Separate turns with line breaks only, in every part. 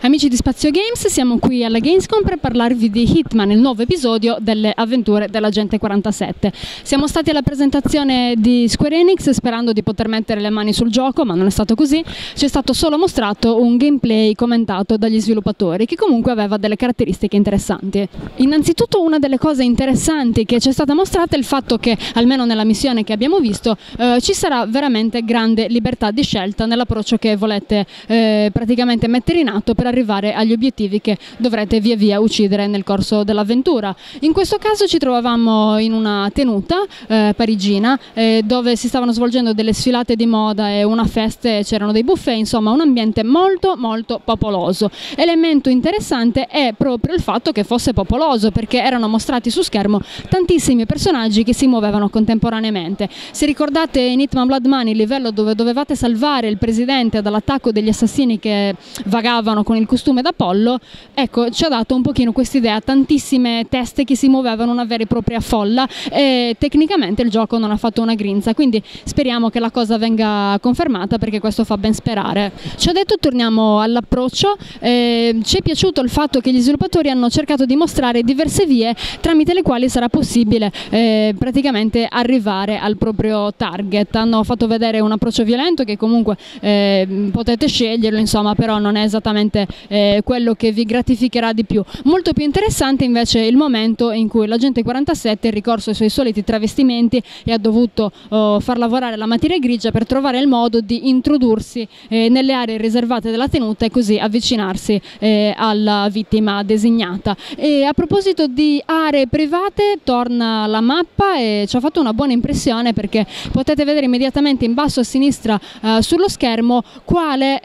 Amici di Spazio Games, siamo qui alla Gamescom per parlarvi di Hitman, il nuovo episodio delle avventure dell'Agente 47. Siamo stati alla presentazione di Square Enix sperando di poter mettere le mani sul gioco, ma non è stato così. Ci è stato solo mostrato un gameplay commentato dagli sviluppatori, che comunque aveva delle caratteristiche interessanti. Innanzitutto una delle cose interessanti che ci è stata mostrata è il fatto che, almeno nella missione che abbiamo visto, ci sarà veramente grande libertà di scelta nell'approccio che volete praticamente mettere in atto per arrivare agli obiettivi che dovrete via via uccidere nel corso dell'avventura. In questo caso ci trovavamo in una tenuta parigina dove si stavano svolgendo delle sfilate di moda e una festa, c'erano dei buffet, insomma un ambiente molto popoloso. Elemento interessante è proprio il fatto che fosse popoloso, perché erano mostrati su schermo tantissimi personaggi che si muovevano contemporaneamente. Se ricordate in Hitman Blood Money, il livello dove dovevate salvare il presidente dall'attacco degli assassini che vagavano con il costume d'Apollo, ecco, ci ha dato un pochino quest'idea, tantissime teste che si muovevano, una vera e propria folla, e tecnicamente il gioco non ha fatto una grinza, quindi speriamo che la cosa venga confermata, perché questo fa ben sperare. Ciò detto, torniamo all'approccio. Ci è piaciuto il fatto che gli sviluppatori hanno cercato di mostrare diverse vie tramite le quali sarà possibile praticamente arrivare al proprio target. Hanno fatto vedere un approccio violento che comunque potete sceglierlo, insomma, però non è esattamente quello che vi gratificherà di più. Molto più interessante invece è il momento in cui l'Agente 47 è ricorso ai suoi soliti travestimenti e ha dovuto far lavorare la materia grigia per trovare il modo di introdursi nelle aree riservate della tenuta e così avvicinarsi alla vittima designata. E a proposito di aree private, torna la mappa e ci ha fatto una buona impressione, perché potete vedere immediatamente in basso a sinistra sullo schermo quali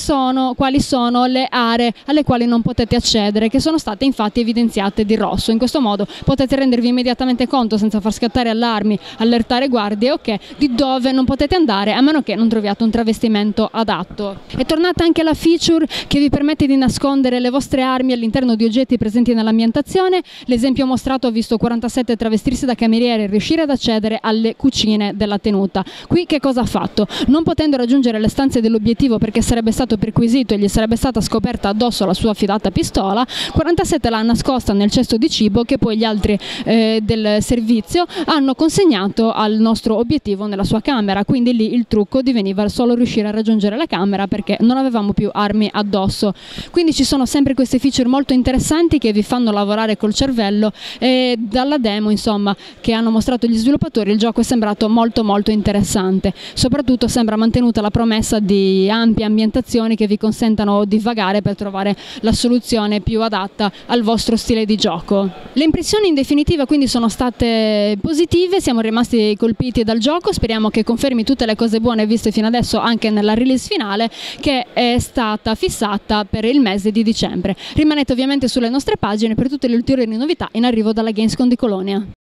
sono le aree alle quali non potete accedere, che sono state infatti evidenziate di rosso. In questo modo potete rendervi immediatamente conto, senza far scattare allarmi, allertare guardie, di dove non potete andare, a meno che non troviate un travestimento adatto. È tornata anche la feature che vi permette di nascondere le vostre armi all'interno di oggetti presenti nell'ambientazione. L'esempio mostrato ha visto 47 travestirsi da cameriere e riuscire ad accedere alle cucine della tenuta. Qui che cosa ha fatto? Non potendo raggiungere le stanze dell'obiettivo perché sarebbe stato perquisito e gli sarebbe stata scoperta addosso la sua affidata pistola, 47 l'ha nascosta nel cesto di cibo che poi gli altri del servizio hanno consegnato al nostro obiettivo nella sua camera. Quindi lì il trucco diveniva solo riuscire a raggiungere la camera, perché non avevamo più armi addosso. Quindi ci sono sempre queste feature molto interessanti che vi fanno lavorare col cervello, e dalla demo, insomma, che hanno mostrato gli sviluppatori, il gioco è sembrato molto interessante. Soprattutto sembra mantenuta la promessa di ampie ambientazioni che vi consentano di vagare per trovare la soluzione più adatta al vostro stile di gioco. Le impressioni in definitiva quindi sono state positive, siamo rimasti colpiti dal gioco, speriamo che confermi tutte le cose buone viste fino adesso anche nella release finale, che è stata fissata per il mese di dicembre. Rimanete ovviamente sulle nostre pagine per tutte le ulteriori novità in arrivo dalla Gamescom di Colonia.